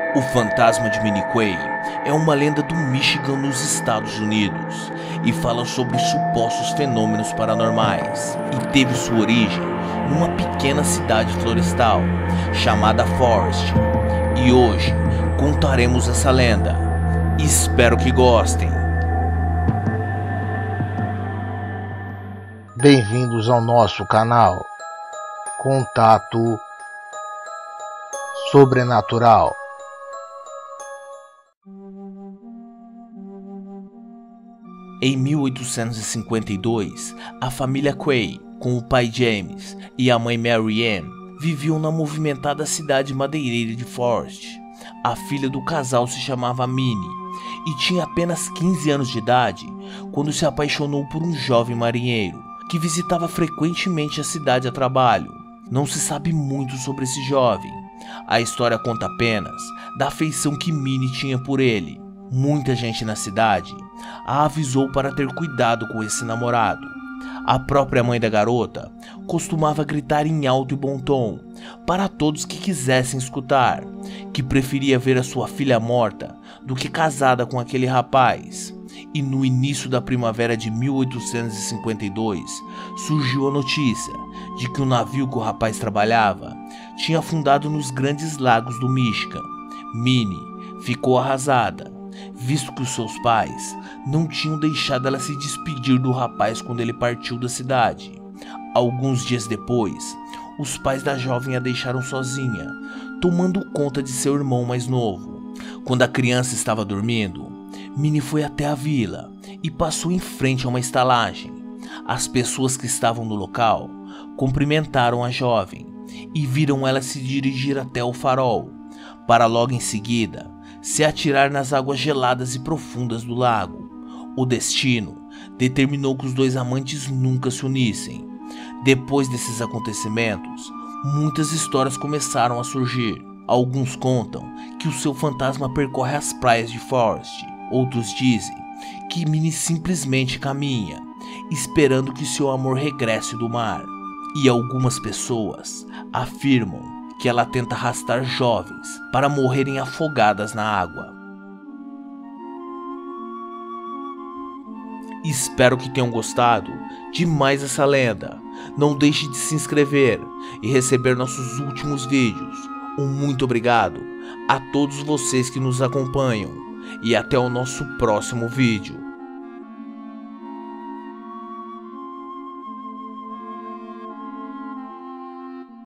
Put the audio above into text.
O fantasma de Minnie Quay é uma lenda do Michigan nos Estados Unidos e fala sobre supostos fenômenos paranormais e teve sua origem numa pequena cidade florestal chamada Forest. E hoje contaremos essa lenda. Espero que gostem. Bem-vindos ao nosso canal Contato Sobrenatural. Em 1852, a família Quay, com o pai James e a mãe Mary Ann, viviam na movimentada cidade madeireira de Forest. A filha do casal se chamava Minnie e tinha apenas 15 anos de idade quando se apaixonou por um jovem marinheiro que visitava frequentemente a cidade a trabalho. Não se sabe muito sobre esse jovem. A história conta apenas da afeição que Minnie tinha por ele. Muita gente na cidade a avisou para ter cuidado com esse namorado. A própria mãe da garota costumava gritar em alto e bom tom para todos que quisessem escutar, que preferia ver a sua filha morta do que casada com aquele rapaz. E no início da primavera de 1852, surgiu a notícia de que o navio que o rapaz trabalhava tinha afundado nos grandes lagos do Michigan. Minnie ficou arrasada, visto que os seus pais não tinham deixado ela se despedir do rapaz quando ele partiu da cidade. Alguns dias depois, os pais da jovem a deixaram sozinha, tomando conta de seu irmão mais novo. Quando a criança estava dormindo, Minnie foi até a vila e passou em frente a uma estalagem. As pessoas que estavam no local cumprimentaram a jovem e viram ela se dirigir até o farol, para logo em seguida se atirar nas águas geladas e profundas do lago. O destino determinou que os dois amantes nunca se unissem. Depois desses acontecimentos, muitas histórias começaram a surgir. Alguns contam que o seu fantasma percorre as praias de Forest. Outros dizem que Minnie simplesmente caminha, esperando que seu amor regresse do mar. E algumas pessoas afirmam que ela tenta arrastar jovens para morrerem afogadas na água. Espero que tenham gostado de mais essa lenda. Não deixe de se inscrever e receber nossos últimos vídeos. Um muito obrigado a todos vocês que nos acompanham e até o nosso próximo vídeo.